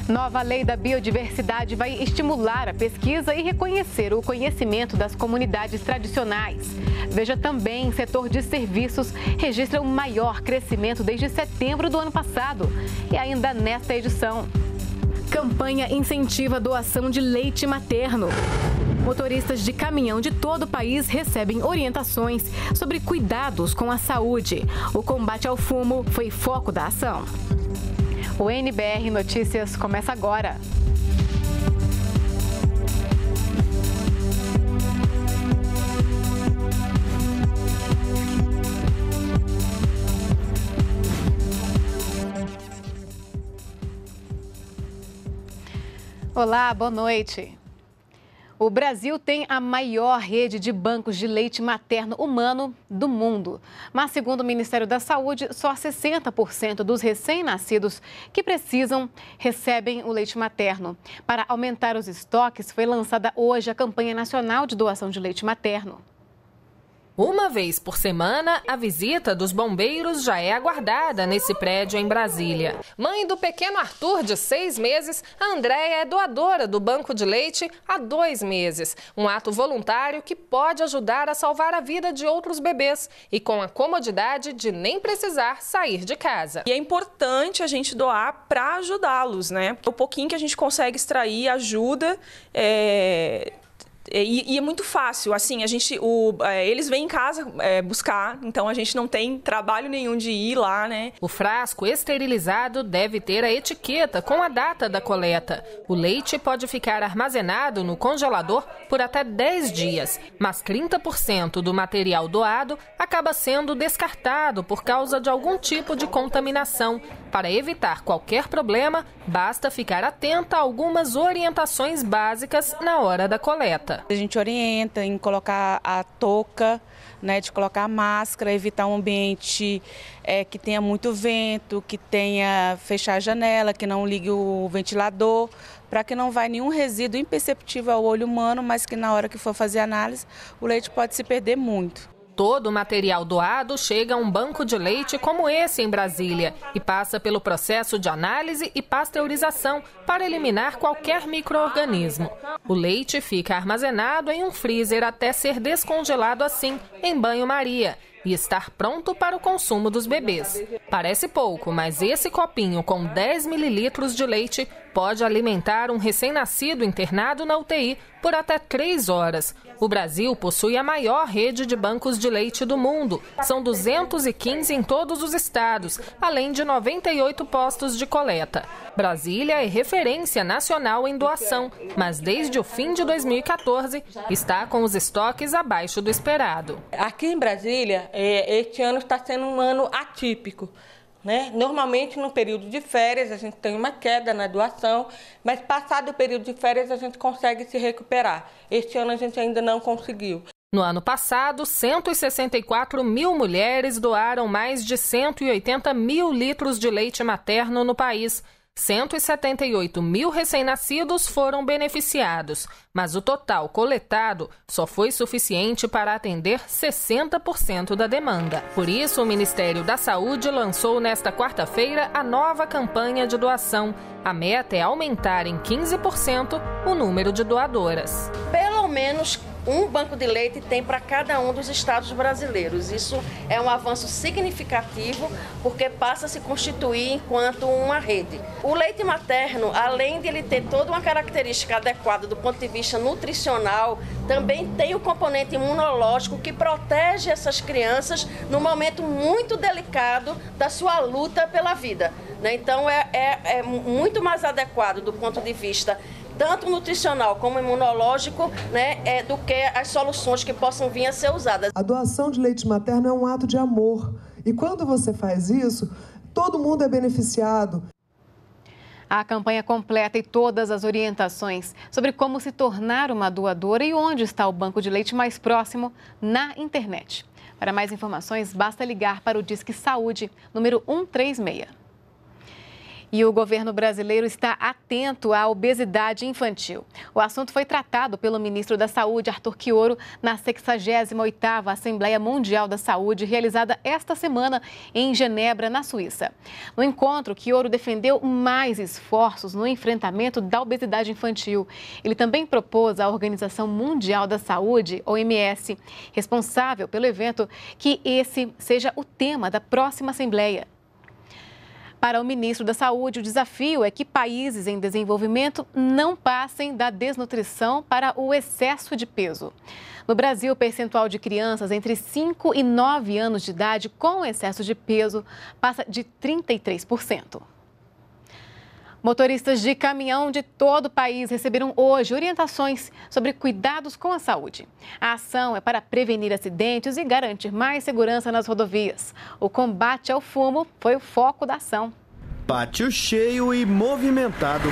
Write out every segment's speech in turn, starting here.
Nova lei da biodiversidade vai estimular a pesquisa e reconhecer o conhecimento das comunidades tradicionais. Veja também, setor de serviços registra o maior crescimento desde setembro do ano passado. E ainda nesta edição, campanha incentiva a doação de leite materno. Motoristas de caminhão de todo o país recebem orientações sobre cuidados com a saúde. O combate ao fumo foi foco da ação. O NBR Notícias começa agora. Olá, boa noite. O Brasil tem a maior rede de bancos de leite materno humano do mundo. Mas, segundo o Ministério da Saúde, só 60% dos recém-nascidos que precisam recebem o leite materno. Para aumentar os estoques, foi lançada hoje a campanha nacional de doação de leite materno. Uma vez por semana, a visita dos bombeiros já é aguardada nesse prédio em Brasília. Mãe do pequeno Arthur, de 6 meses, a Andréia é doadora do banco de leite há 2 meses. Um ato voluntário que pode ajudar a salvar a vida de outros bebês e com a comodidade de nem precisar sair de casa. E é importante a gente doar para ajudá-los, né? O pouquinho que a gente consegue extrair ajuda. E é muito fácil, assim, eles vêm em casa buscar, então a gente não tem trabalho nenhum de ir lá, né? O frasco esterilizado deve ter a etiqueta com a data da coleta. O leite pode ficar armazenado no congelador por até 10 dias, mas 30% do material doado acaba sendo descartado por causa de algum tipo de contaminação. Para evitar qualquer problema, basta ficar atenta a algumas orientações básicas na hora da coleta. A gente orienta em colocar a touca, né, de colocar a máscara, evitar um ambiente que tenha muito vento, que tenha fechar a janela, que não ligue o ventilador, para que não vá nenhum resíduo imperceptível ao olho humano, mas que na hora que for fazer análise, o leite pode se perder muito. Todo o material doado chega a um banco de leite como esse em Brasília e passa pelo processo de análise e pasteurização para eliminar qualquer micro-organismo. O leite fica armazenado em um freezer até ser descongelado assim, em banho-maria, e estar pronto para o consumo dos bebês. Parece pouco, mas esse copinho com 10 mililitros de leite pode alimentar um recém-nascido internado na UTI por até 3 horas. O Brasil possui a maior rede de bancos de leite do mundo. São 215 em todos os estados, além de 98 postos de coleta. Brasília é referência nacional em doação, mas desde o fim de 2014 está com os estoques abaixo do esperado. Aqui em Brasília, este ano está sendo um ano atípico. Né? Normalmente, no período de férias, a gente tem uma queda na doação, mas passado o período de férias, a gente consegue se recuperar. Este ano, a gente ainda não conseguiu. No ano passado, 164 mil mulheres doaram mais de 180 mil litros de leite materno no país. 178 mil recém-nascidos foram beneficiados, mas o total coletado só foi suficiente para atender 60% da demanda. Por isso, o Ministério da Saúde lançou nesta quarta-feira a nova campanha de doação. A meta é aumentar em 15% o número de doadoras. Pelo menos um banco de leite tem para cada um dos estados brasileiros. Isso é um avanço significativo, porque passa a se constituir enquanto uma rede. O leite materno, além de ele ter toda uma característica adequada do ponto de vista nutricional, também tem o componente imunológico que protege essas crianças num momento muito delicado da sua luta pela vida. Então, é muito mais adequado do ponto de vista tanto nutricional como imunológico, né, do que as soluções que possam vir a ser usadas. A doação de leite materno é um ato de amor. E quando você faz isso, todo mundo é beneficiado. A campanha completa e todas as orientações sobre como se tornar uma doadora e onde está o banco de leite mais próximo na internet. Para mais informações, basta ligar para o Disque Saúde, número 136. E o governo brasileiro está atento à obesidade infantil. O assunto foi tratado pelo ministro da Saúde, Arthur Quiorio, na 68ª Assembleia Mundial da Saúde, realizada esta semana em Genebra, na Suíça. No encontro, Quiorio defendeu mais esforços no enfrentamento da obesidade infantil. Ele também propôs à Organização Mundial da Saúde, OMS, responsável pelo evento, que esse seja o tema da próxima Assembleia. Para o ministro da Saúde, o desafio é que países em desenvolvimento não passem da desnutrição para o excesso de peso. No Brasil, o percentual de crianças entre 5 e 9 anos de idade com excesso de peso passa de 33%. Motoristas de caminhão de todo o país receberam hoje orientações sobre cuidados com a saúde. A ação é para prevenir acidentes e garantir mais segurança nas rodovias. O combate ao fumo foi o foco da ação. Pátio cheio e movimentado.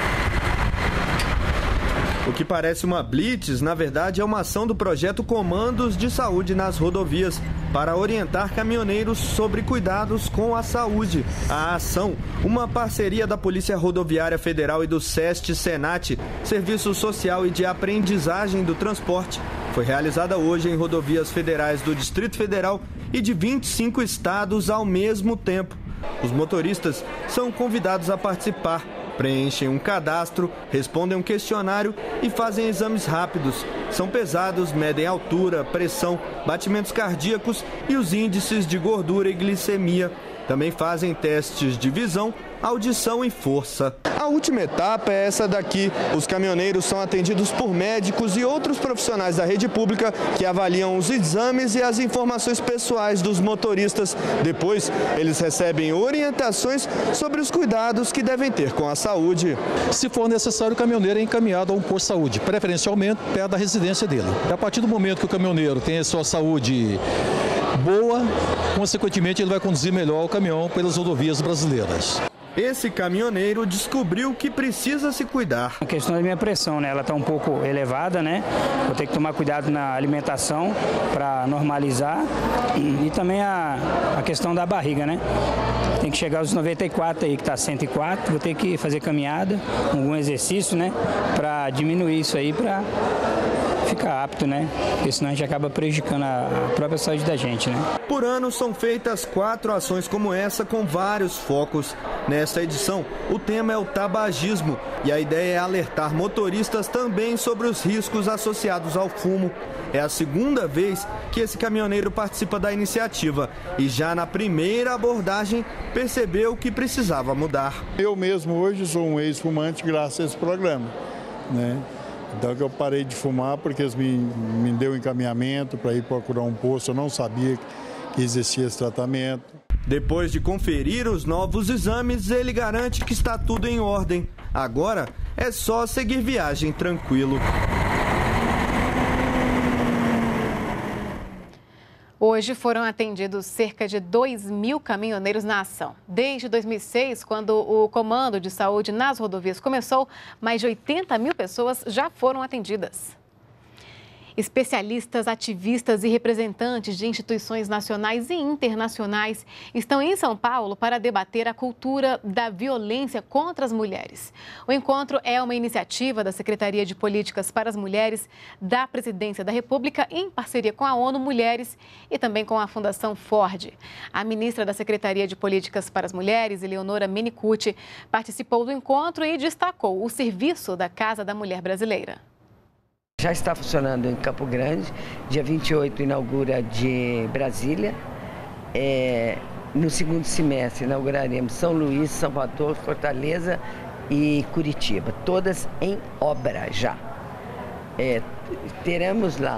O que parece uma blitz, na verdade, é uma ação do projeto Comandos de Saúde nas Rodovias para orientar caminhoneiros sobre cuidados com a saúde. A ação, uma parceria da Polícia Rodoviária Federal e do SEST-SENAT, Serviço Social e de Aprendizagem do Transporte, foi realizada hoje em rodovias federais do Distrito Federal e de 25 estados ao mesmo tempo. Os motoristas são convidados a participar. Preenchem um cadastro, respondem um questionário e fazem exames rápidos. São pesados, medem altura, pressão, batimentos cardíacos e os índices de gordura e glicemia. Também fazem testes de visão, audição e força. A última etapa é essa daqui. Os caminhoneiros são atendidos por médicos e outros profissionais da rede pública que avaliam os exames e as informações pessoais dos motoristas. Depois, eles recebem orientações sobre os cuidados que devem ter com a saúde. Se for necessário, o caminhoneiro é encaminhado a um posto de saúde, preferencialmente perto da residência dele. A partir do momento que o caminhoneiro tem a sua saúde boa, consequentemente ele vai conduzir melhor o caminhão pelas rodovias brasileiras. Esse caminhoneiro descobriu que precisa se cuidar. A questão da minha pressão, né? Ela está um pouco elevada, né? Vou ter que tomar cuidado na alimentação para normalizar e também a questão da barriga, né? Tem que chegar aos 94 aí, que está 104, vou ter que fazer caminhada, algum exercício, né? Para diminuir isso aí, para ficar apto, né? Porque senão a gente acaba prejudicando a própria saúde da gente, né? Por ano são feitas 4 ações como essa com vários focos. Nesta edição, o tema é o tabagismo e a ideia é alertar motoristas também sobre os riscos associados ao fumo. É a segunda vez que esse caminhoneiro participa da iniciativa e já na primeira abordagem percebeu que precisava mudar. Eu mesmo hoje sou um ex-fumante graças a esse programa, né? Então que eu parei de fumar porque eles me deu encaminhamento para ir procurar um posto, eu não sabia que existia esse tratamento. Depois de conferir os novos exames, ele garante que está tudo em ordem. Agora é só seguir viagem tranquilo. Hoje foram atendidos cerca de 2.000 caminhoneiros na ação. Desde 2006, quando o Comando de Saúde nas Rodovias começou, mais de 80 mil pessoas já foram atendidas. Especialistas, ativistas e representantes de instituições nacionais e internacionais estão em São Paulo para debater a cultura da violência contra as mulheres. O encontro é uma iniciativa da Secretaria de Políticas para as Mulheres da Presidência da República em parceria com a ONU Mulheres e também com a Fundação Ford. A ministra da Secretaria de Políticas para as Mulheres, Eleonora Menicucci, participou do encontro e destacou o serviço da Casa da Mulher Brasileira. Já está funcionando em Campo Grande, dia 28 inaugura de Brasília. No segundo semestre inauguraremos São Luís, Salvador, Fortaleza e Curitiba, todas em obra já. Teremos lá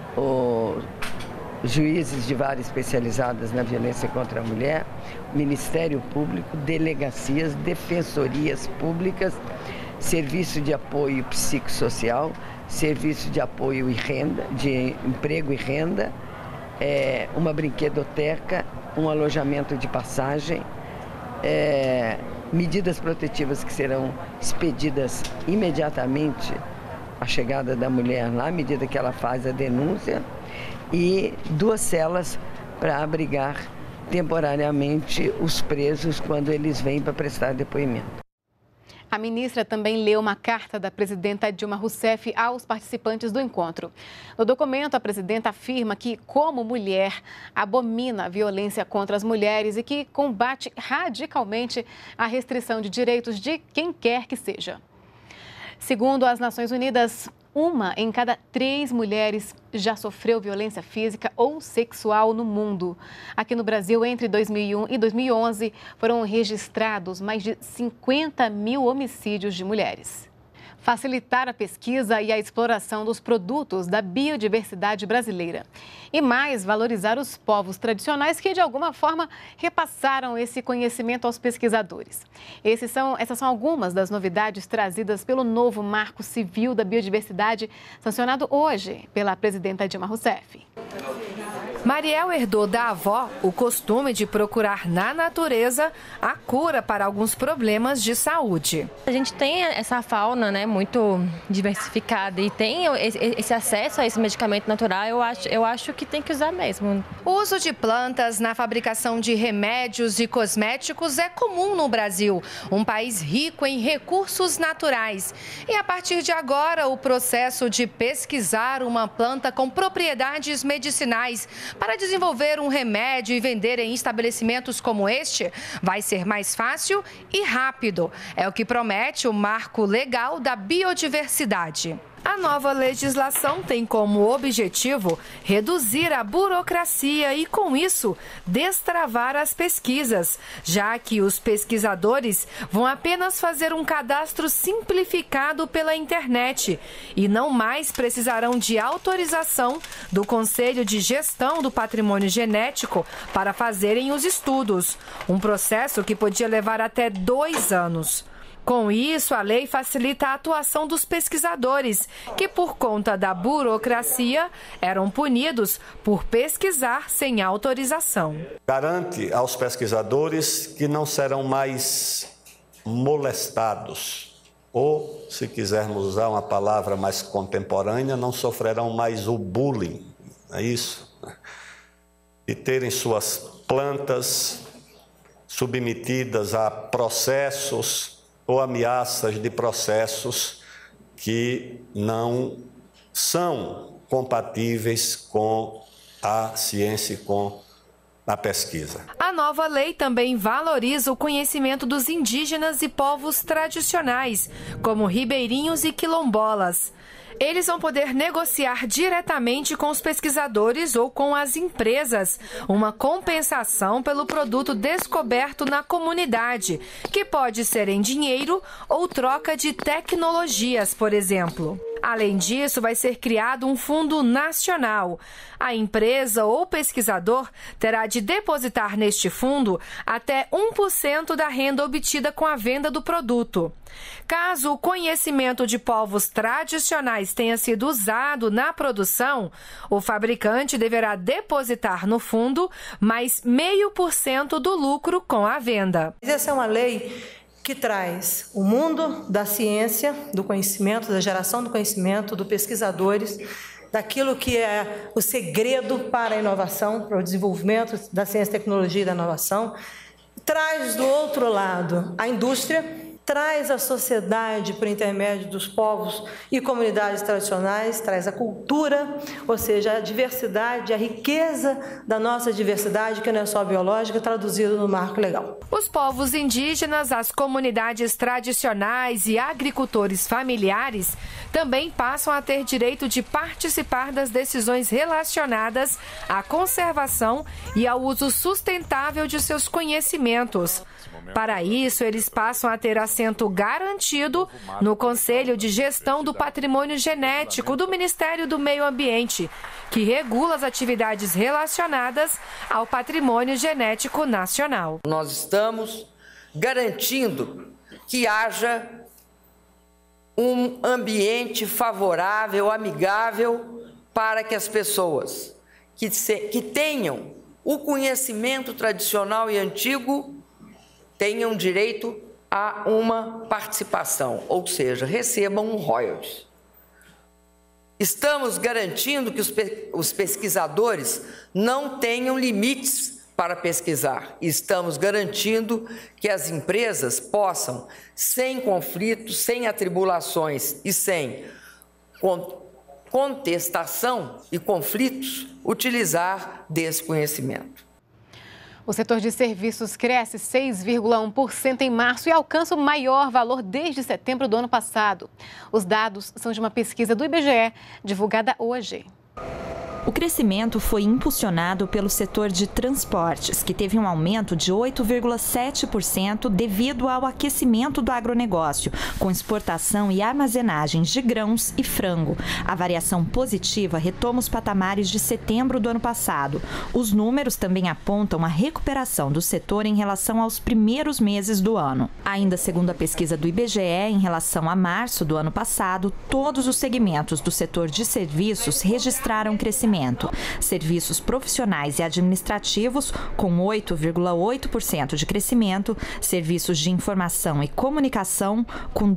os juízes de vara especializadas na violência contra a mulher, Ministério Público, delegacias, defensorias públicas, serviço de apoio psicossocial, serviço de apoio e renda, de emprego e renda, uma brinquedoteca, um alojamento de passagem, medidas protetivas que serão expedidas imediatamente à chegada da mulher lá, à medida que ela faz a denúncia, e 2 celas para abrigar temporariamente os presos quando eles vêm para prestar depoimento. A ministra também leu uma carta da presidenta Dilma Rousseff aos participantes do encontro. No documento, a presidenta afirma que, como mulher, abomina a violência contra as mulheres e que combate radicalmente a restrição de direitos de quem quer que seja. Segundo as Nações Unidas, 1 em cada 3 mulheres já sofreu violência física ou sexual no mundo. Aqui no Brasil, entre 2001 e 2011, foram registrados mais de 50 mil homicídios de mulheres. Facilitar a pesquisa e a exploração dos produtos da biodiversidade brasileira. E mais, valorizar os povos tradicionais que, de alguma forma, repassaram esse conhecimento aos pesquisadores. Essas são algumas das novidades trazidas pelo novo Marco Civil da Biodiversidade, sancionado hoje pela presidenta Dilma Rousseff. Mariel herdou da avó o costume de procurar na natureza a cura para alguns problemas de saúde. A gente tem essa fauna, né, muito diversificada e tem esse acesso a esse medicamento natural, eu acho que tem que usar mesmo. O uso de plantas na fabricação de remédios e cosméticos é comum no Brasil, um país rico em recursos naturais. E a partir de agora, o processo de pesquisar uma planta com propriedades medicinais para desenvolver um remédio e vender em estabelecimentos como este vai ser mais fácil e rápido. É o que promete o Marco Legal da Biodiversidade. A nova legislação tem como objetivo reduzir a burocracia e, com isso, destravar as pesquisas, já que os pesquisadores vão apenas fazer um cadastro simplificado pela internet e não mais precisarão de autorização do Conselho de Gestão do Patrimônio Genético para fazerem os estudos, um processo que podia levar até 2 anos. Com isso, a lei facilita a atuação dos pesquisadores, que por conta da burocracia eram punidos por pesquisar sem autorização. Garante aos pesquisadores que não serão mais molestados, ou, se quisermos usar uma palavra mais contemporânea, não sofrerão mais o bullying, é isso? E terem suas plantas submetidas a processos ou ameaças de processos que não são compatíveis com a ciência e com a pesquisa. A nova lei também valoriza o conhecimento dos indígenas e povos tradicionais, como ribeirinhos e quilombolas. Eles vão poder negociar diretamente com os pesquisadores ou com as empresas uma compensação pelo produto descoberto na comunidade, que pode ser em dinheiro ou troca de tecnologias, por exemplo. Além disso, vai ser criado um fundo nacional. A empresa ou pesquisador terá de depositar neste fundo até 1% da renda obtida com a venda do produto. Caso o conhecimento de povos tradicionais tenha sido usado na produção, o fabricante deverá depositar no fundo mais 0,5% do lucro com a venda. Essa é uma lei que traz o mundo da ciência, do conhecimento, da geração do conhecimento, dos pesquisadores, daquilo que é o segredo para a inovação, para o desenvolvimento da ciência, tecnologia e da inovação. Traz do outro lado a indústria, traz a sociedade por intermédio dos povos e comunidades tradicionais, traz a cultura, ou seja, a diversidade, a riqueza da nossa diversidade, que não é só biológica, traduzido no marco legal. Os povos indígenas, as comunidades tradicionais e agricultores familiares também passam a ter direito de participar das decisões relacionadas à conservação e ao uso sustentável de seus conhecimentos. Para isso, eles passam a ter assento garantido no Conselho de Gestão do Patrimônio Genético do Ministério do Meio Ambiente, que regula as atividades relacionadas ao patrimônio genético nacional. Nós estamos garantindo que haja um ambiente favorável, amigável, para que as pessoas que tenham o conhecimento tradicional e antigo tenham direito a uma participação, ou seja, recebam um royalties. Estamos garantindo que os pesquisadores não tenham limites para pesquisar. Estamos garantindo que as empresas possam, sem conflitos, sem atribulações e sem contestação e conflitos, utilizar desse conhecimento. O setor de serviços cresce 6,1% em março e alcança o maior valor desde setembro do ano passado. Os dados são de uma pesquisa do IBGE, divulgada hoje. O crescimento foi impulsionado pelo setor de transportes, que teve um aumento de 8,7% devido ao aquecimento do agronegócio, com exportação e armazenagens de grãos e frango. A variação positiva retoma os patamares de setembro do ano passado. Os números também apontam a recuperação do setor em relação aos primeiros meses do ano. Ainda segundo a pesquisa do IBGE, em relação a março do ano passado, todos os segmentos do setor de serviços registraram crescimento. Serviços profissionais e administrativos, com 8,8% de crescimento, serviços de informação e comunicação, com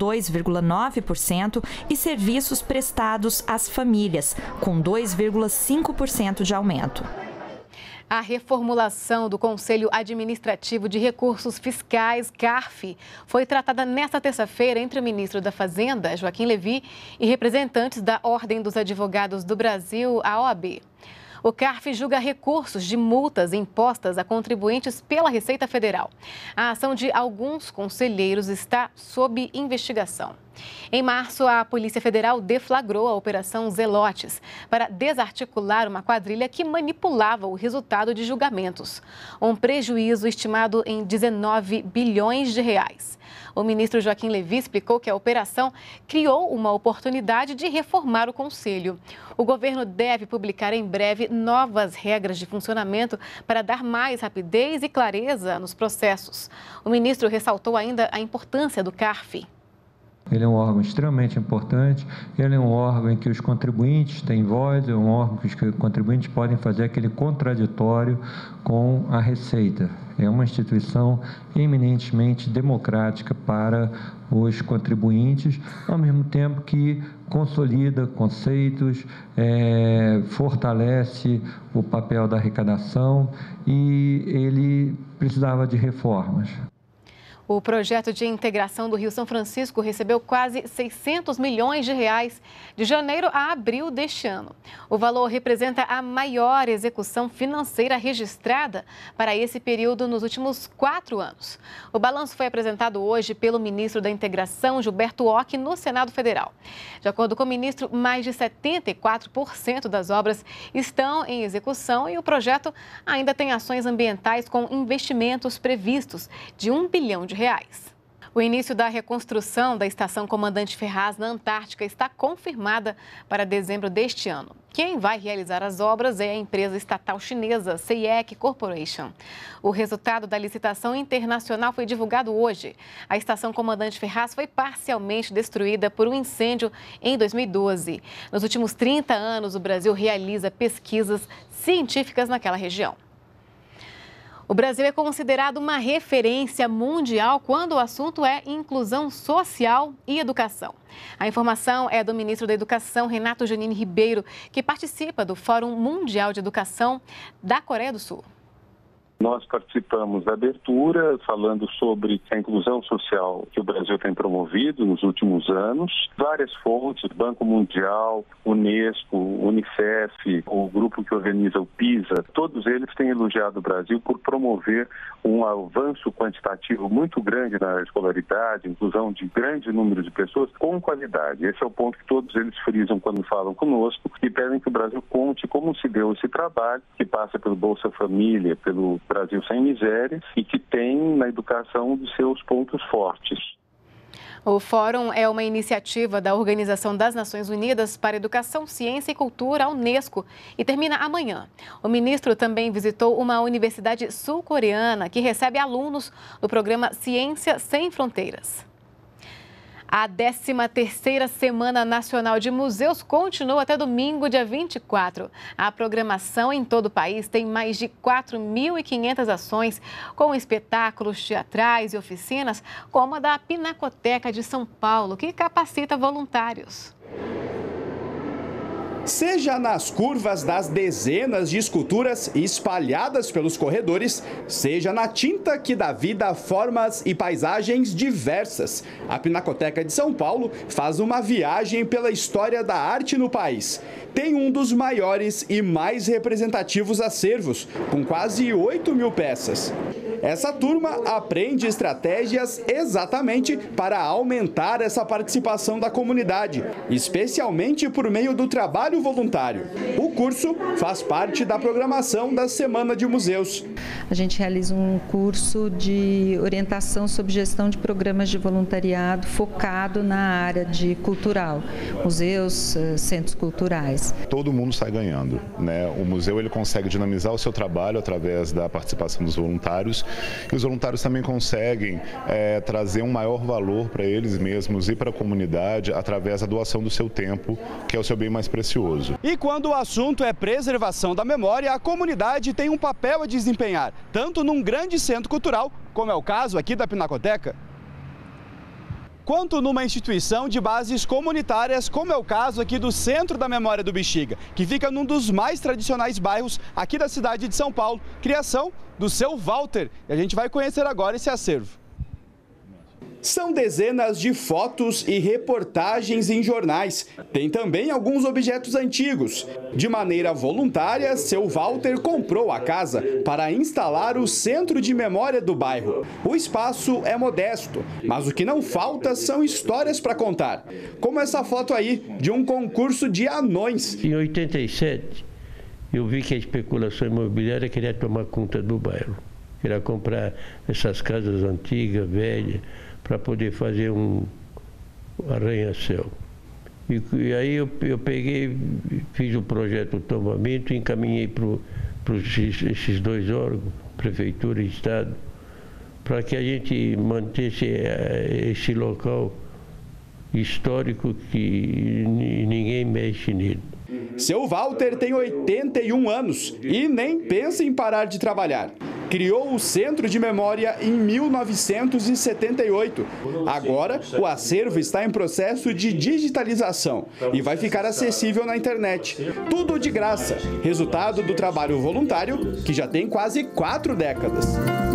2,9%, e serviços prestados às famílias, com 2,5% de aumento. A reformulação do Conselho Administrativo de Recursos Fiscais, CARF, foi tratada nesta terça-feira entre o ministro da Fazenda, Joaquim Levy, e representantes da Ordem dos Advogados do Brasil, a OAB. O CARF julga recursos de multas impostas a contribuintes pela Receita Federal. A ação de alguns conselheiros está sob investigação. Em março, a Polícia Federal deflagrou a Operação Zelotes para desarticular uma quadrilha que manipulava o resultado de julgamentos. Um prejuízo estimado em 19 bilhões de reais. O ministro Joaquim Levy explicou que a operação criou uma oportunidade de reformar o Conselho. O governo deve publicar em breve novas regras de funcionamento para dar mais rapidez e clareza nos processos. O ministro ressaltou ainda a importância do CARF. Ele é um órgão extremamente importante, ele é um órgão em que os contribuintes têm voz, é um órgão em que os contribuintes podem fazer aquele contraditório com a Receita. É uma instituição eminentemente democrática para os contribuintes, ao mesmo tempo que consolida conceitos, fortalece o papel da arrecadação e ele precisava de reformas. O projeto de integração do Rio São Francisco recebeu quase 600 milhões de reais de janeiro a abril deste ano. O valor representa a maior execução financeira registrada para esse período nos últimos 4 anos. O balanço foi apresentado hoje pelo ministro da Integração, Gilberto Ock, no Senado Federal. De acordo com o ministro, mais de 74% das obras estão em execução e o projeto ainda tem ações ambientais com investimentos previstos de R$1 bilhão. O início da reconstrução da Estação Comandante Ferraz na Antártica está confirmada para dezembro deste ano. Quem vai realizar as obras é a empresa estatal chinesa CIEC Corporation. O resultado da licitação internacional foi divulgado hoje. A Estação Comandante Ferraz foi parcialmente destruída por um incêndio em 2012. Nos últimos 30 anos, o Brasil realiza pesquisas científicas naquela região. O Brasil é considerado uma referência mundial quando o assunto é inclusão social e educação. A informação é do ministro da Educação, Renato Janine Ribeiro, que participa do Fórum Mundial de Educação da Coreia do Sul. Nós participamos da abertura falando sobre a inclusão social que o Brasil tem promovido nos últimos anos. Várias fontes, Banco Mundial, Unesco, Unicef, o grupo que organiza o PISA, todos eles têm elogiado o Brasil por promover um avanço quantitativo muito grande na escolaridade, inclusão de grande número de pessoas com qualidade. Esse é o ponto que todos eles frisam quando falam conosco e pedem que o Brasil conte como se deu esse trabalho, que passa pelo Bolsa Família, pelo Brasil Sem Misérias e que tem na educação de seus pontos fortes. O Fórum é uma iniciativa da Organização das Nações Unidas para Educação, Ciência e Cultura, a Unesco, e termina amanhã. O ministro também visitou uma universidade sul-coreana que recebe alunos do programa Ciência Sem Fronteiras. A 13ª Semana Nacional de Museus continua até domingo, dia 24. A programação em todo o país tem mais de 4.500 ações, com espetáculos teatrais e oficinas, como a da Pinacoteca de São Paulo, que capacita voluntários. Seja nas curvas das dezenas de esculturas espalhadas pelos corredores, seja na tinta que dá vida a formas e paisagens diversas, a Pinacoteca de São Paulo faz uma viagem pela história da arte no país. Tem um dos maiores e mais representativos acervos, com quase 8.000 peças. Essa turma aprende estratégias exatamente para aumentar essa participação da comunidade, especialmente por meio do trabalho voluntário. O curso faz parte da programação da Semana de Museus. A gente realiza um curso de orientação sobre gestão de programas de voluntariado focado na área de cultural, museus, centros culturais. Todo mundo sai ganhando, né? O museu ele consegue dinamizar o seu trabalho através da participação dos voluntários. E os voluntários também conseguem trazer um maior valor para eles mesmos e para a comunidade através da doação do seu tempo, que é o seu bem mais precioso. E quando o assunto é preservação da memória, a comunidade tem um papel a desempenhar, tanto num grande centro cultural, como é o caso aqui da Pinacoteca, quanto numa instituição de bases comunitárias, como é o caso aqui do Centro da Memória do Bexiga, que fica num dos mais tradicionais bairros aqui da cidade de São Paulo, criação do seu Walter. E a gente vai conhecer agora esse acervo. São dezenas de fotos e reportagens em jornais. Tem também alguns objetos antigos. De maneira voluntária, seu Walter comprou a casa para instalar o centro de memória do bairro. O espaço é modesto, mas o que não falta são histórias para contar. Como essa foto aí, de um concurso de anões. Em 87, eu vi que a especulação imobiliária queria tomar conta do bairro. Queria comprar essas casas antigas, velhas, para poder fazer um arranha-céu. E aí eu peguei, fiz o projeto de tombamento e encaminhei para esses dois órgãos, Prefeitura e Estado, para que a gente mantesse esse local histórico que ninguém mexe nele. Seu Walter tem 81 anos e nem pensa em parar de trabalhar. Criou o Centro de Memória em 1978. Agora, o acervo está em processo de digitalização e vai ficar acessível na internet. Tudo de graça. Resultado do trabalho voluntário, que já tem quase 4 décadas.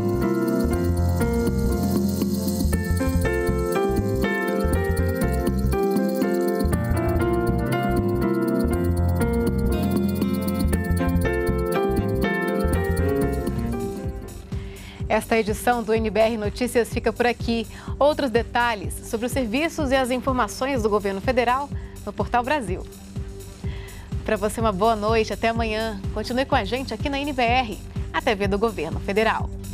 Esta edição do NBR Notícias fica por aqui. Outros detalhes sobre os serviços e as informações do governo federal no Portal Brasil. Para você, uma boa noite. Até amanhã. Continue com a gente aqui na NBR, a TV do Governo Federal.